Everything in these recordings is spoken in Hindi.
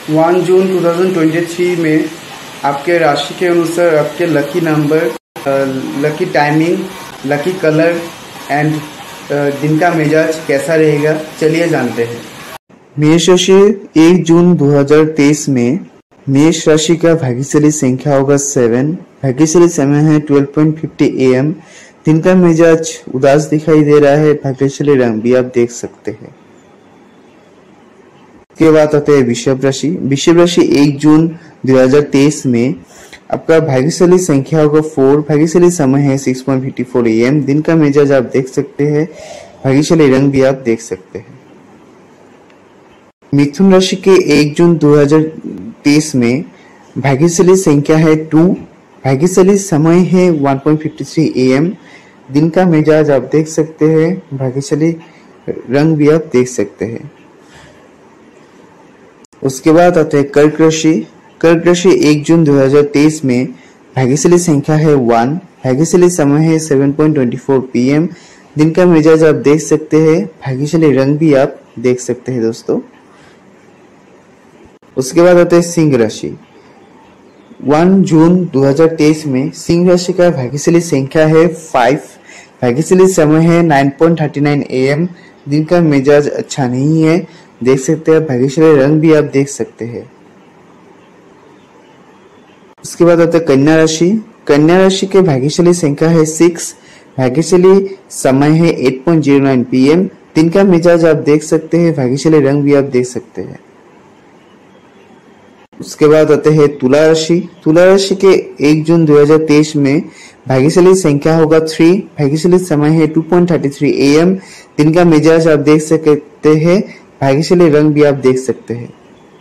1 जून 2023 में आपके राशि के अनुसार आपके lucky number, lucky timing, lucky colour and दिन का मिजाज कैसा रहेगा, चलिए जानते हैं। मेष राशि 1 जून 2023 में मेष राशि का भाग्यशाली संख्या होगा 7। भाग्यशाली समय है 12:50 AM। दिन का मिजाज उदास दिखाई दे रहा है। भाग्यशाली रंग भी आप देख सकते हैं। के बाद आते हैं वृषभ राशि। वृषभ राशि 1 जून 2023 में आपका भाग्यशाली संख्या होगा 4। भाग्यशाली समय है 6:54 AM। दिन का मिजाज आप देख सकते हैं। भाग्यशाली रंग भी आप देख सकते हैं। मिथुन राशि के 1 जून 2023 में भाग्यशाली संख्या है 2। भाग्यशाली समय है 1:53 AM। दिन का मिजाज आप देख सकते हैं। भाग्यशाली रंग भी आप देख सकते हैं। उसके बाद आते हैं कर्क राशि। कर्क राशि 1 जून 2023 में भाग्यशाली संख्या है 1। भाग्यशाली समय है 7:24 PM। दिन का मिजाज आप देख सकते हैं। भाग्यशाली रंग भी आप देख सकते हैं दोस्तों। उसके बाद आते हैं सिंह राशि। 1 जून 2023 में सिंह राशि का भाग्यशाली संख्या है 5। भाग्यशाली समय है 9:39 AM। दिन का मिजाज अच्छा नहीं है, देख सकते हैं। भाग्यशाली रंग भी आप देख सकते हैं। उसके बाद आता है कन्या राशि। कन्या राशि के भाग्यशाली संख्या है 6। भाग्यशाली समय है 8:09 PM। दिन का मिजाज आप देख सकते हैं। भाग्यशाली रंग भी आप देख सकते हैं। उसके बाद आते हैं तुला राशि। तुला राशि के 1 जून 2023 में भाग्यशाली संख्या होगा 3। भाग्यशाली समय है 2:33 AM। दिन का मिजाज आप देख सकते हैं। भाग्यशाली रंग भी आप देख सकते हैं।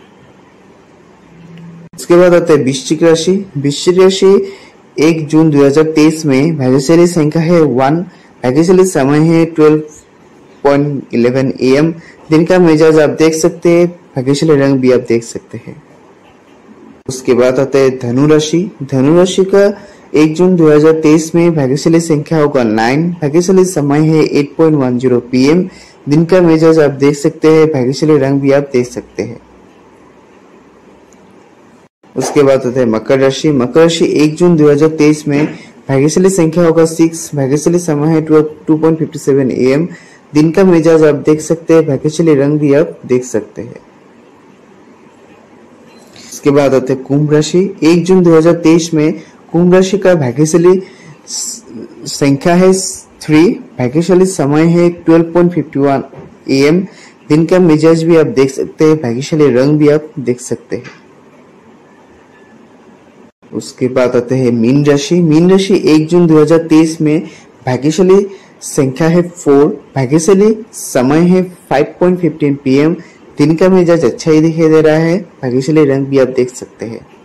उसके बाद आता है वृश्चिक राशि। वृश्चिक राशि 1 जून 2023 में भाग्यशाली संख्या है 1। भाग्यशाली समय है 12:11 AM। दिन का मिजाज आप देख सकते हैं। भाग्यशाली रंग भी आप देख सकते हैं। उसके बाद आता है धनु राशि। धनु राशि का 1 जून 2023 में भाग्यशाली संख्या होगा 9। भाग्यशाली समय है 8:10 PM। दिन का मिजाज आप देख सकते हैं। भाग्यशाली रंग भी आप देख सकते हैं। उसके बाद आता है मकर राशि। मकर राशि 1 जून 2023 में भाग्यशाली संख्या होगा 6। भाग्यशाली समय है 2:57 AM। दिन का मिजाज आप देख सकते हैं। भाग्यशाली रंग भी आप देख सकते हैं। उसके बाद आते हैं कुंभ राशि। 1 जून 2023 में कुंभ राशि का भाग्यशाली संख्या है 3। भाग्यशाली समय है 12:51 AM। दिन का मिजाज भी आप देख सकते हैं। भाग्यशाली रंग भी आप देख सकते हैं। उसके बाद आते हैं मीन राशि। मीन राशि 1 जून 2023 में भाग्यशाली संख्या है 4। भाग्यशाली समय है 5:15 PM। दिन का मिजाज अच्छा ही दिखाई दे रहा है। भाग्यशाली रंग भी आप देख सकते हैं।